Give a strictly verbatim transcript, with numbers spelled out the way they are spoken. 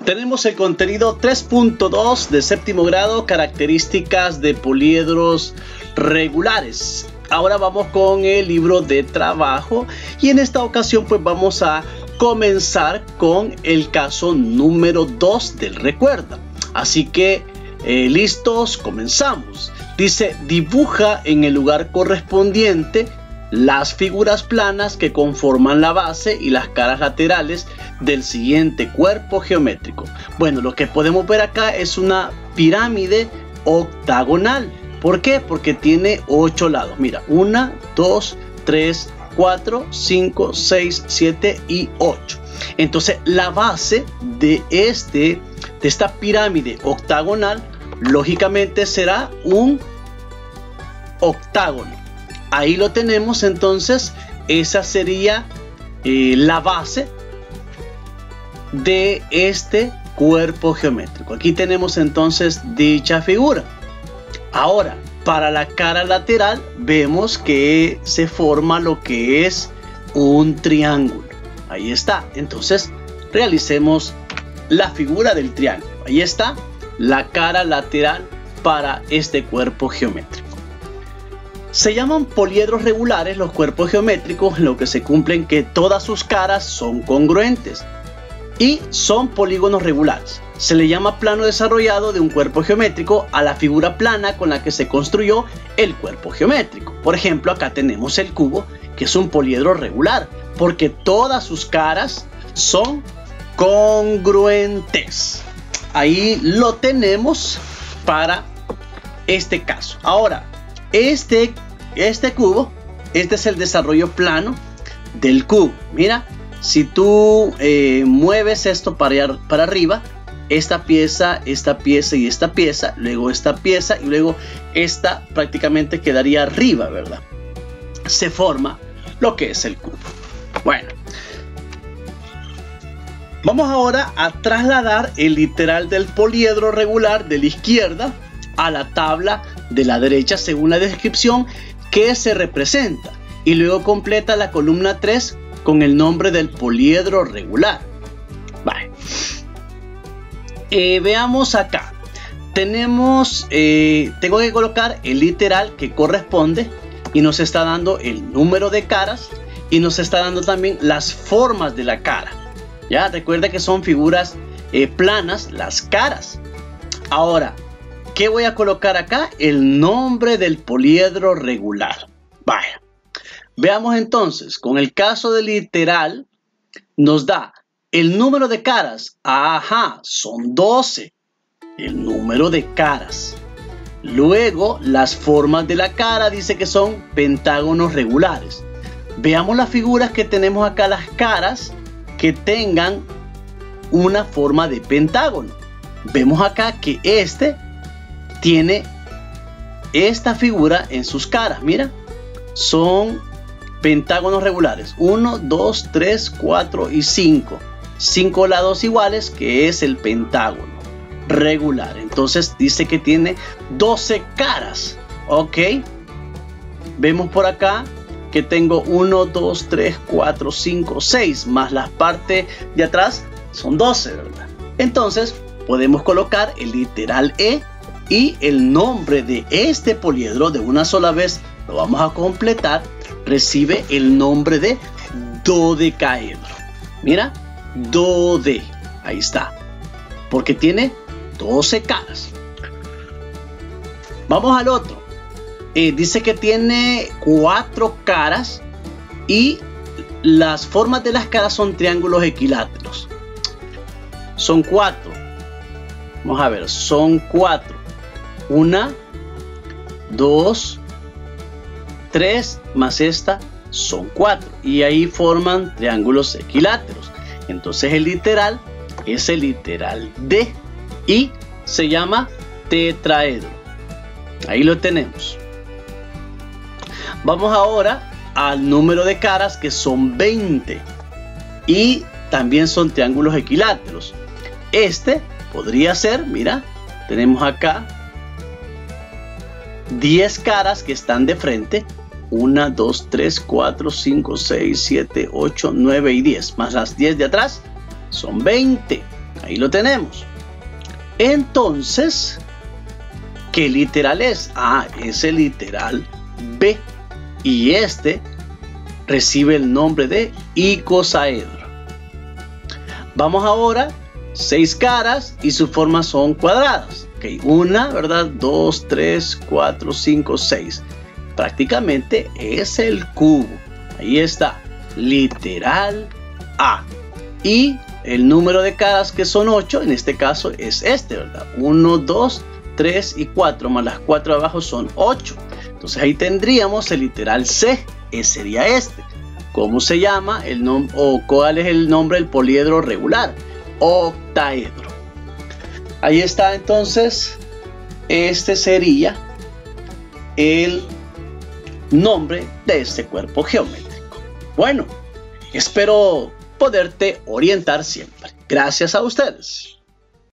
Tenemos el contenido tres punto dos de séptimo grado, características de poliedros regulares. Ahora vamos con el libro de trabajo y en esta ocasión pues vamos a comenzar con el caso número dos del recuerda. Así que eh, listos, comenzamos. Dice, dibuja en el lugar correspondiente las figuras planas que conforman la base y las caras laterales del siguiente cuerpo geométrico. Bueno, lo que podemos ver acá es una pirámide octagonal. ¿Por qué? Porque tiene ocho lados. Mira, uno, dos, tres, cuatro, cinco, seis, siete y ocho. Entonces, la base de, este, de esta pirámide octagonal, lógicamente será un octágono. Ahí lo tenemos, entonces, esa sería eh, la base de este cuerpo geométrico. Aquí tenemos entonces dicha figura. Ahora, para la cara lateral, vemos que se forma lo que es un triángulo. Ahí está. Entonces, realicemos la figura del triángulo. Ahí está la cara lateral para este cuerpo geométrico. Se llaman poliedros regulares los cuerpos geométricos en lo que se cumplen que todas sus caras son congruentes y son polígonos regulares. Se le llama plano desarrollado de un cuerpo geométrico a la figura plana con la que se construyó el cuerpo geométrico. Por ejemplo, acá tenemos el cubo, que es un poliedro regular porque todas sus caras son congruentes. Ahí lo tenemos para este caso. Ahora, Este, este cubo, este es el desarrollo plano del cubo. Mira, si tú eh, mueves esto para, para arriba, esta pieza, esta pieza y esta pieza, luego esta pieza y luego esta prácticamente quedaría arriba, ¿verdad? Se forma lo que es el cubo. Bueno, vamos ahora a trasladar el literal del poliedro regular de la izquierda a la tabla de la derecha según la descripción que se representa y luego completa la columna tres con el nombre del poliedro regular. Vale. Eh, veamos acá. Tenemos, eh, tengo que colocar el literal que corresponde y nos está dando el número de caras y nos está dando también las formas de la cara. Ya, recuerda que son figuras eh, planas las caras. Ahora, ¿qué voy a colocar acá? El nombre del poliedro regular. Vaya. Veamos entonces, con el caso del literal, nos da el número de caras. Ajá, son doce. El número de caras. Luego, las formas de la cara dice que son pentágonos regulares. Veamos las figuras que tenemos acá, las caras que tengan una forma de pentágono. Vemos acá que este tiene esta figura en sus caras. Mira, son pentágonos regulares. uno, dos, tres, cuatro y cinco. cinco lados iguales, que es el pentágono regular. Entonces dice que tiene doce caras. Ok. Vemos por acá que tengo uno, dos, tres, cuatro, cinco, seis. Más las partes de atrás son doce, ¿verdad? Entonces podemos colocar el literal E y el nombre de este poliedro de una sola vez lo vamos a completar. Recibe el nombre de dodecaedro. Mira, dode. Ahí está. Porque tiene doce caras. Vamos al otro. Eh, dice que tiene cuatro caras y las formas de las caras son triángulos equiláteros. Son cuatro. Vamos a ver, son cuatro. Una, dos, tres, más esta son cuatro. Y ahí forman triángulos equiláteros. Entonces el literal es el literal D y se llama tetraedro. Ahí lo tenemos. Vamos ahora al número de caras, que son veinte. Y también son triángulos equiláteros. Este podría ser, mira, tenemos acá diez caras que están de frente. uno, dos, tres, cuatro, cinco, seis, siete, ocho, nueve y diez. Más las diez de atrás son veinte. Ahí lo tenemos. Entonces, ¿qué literal es? Ah, es el literal B. Y este recibe el nombre de icosaedro. Vamos ahora, seis caras y sus formas son cuadradas. Okay, una, ¿verdad? Dos, tres, cuatro, cinco, seis. Prácticamente es el cubo. Ahí está, literal A. Y el número de caras, que son ocho, en este caso es este, ¿verdad? uno, dos, tres y cuatro, más las cuatro de abajo son ocho. Entonces ahí tendríamos el literal C, ese sería este. ¿Cómo se llama el nombre o cuál es el nombre del poliedro regular? Octaedro. Ahí está, entonces, este sería el nombre de este cuerpo geométrico. Bueno, espero poderte orientar siempre. Gracias a ustedes.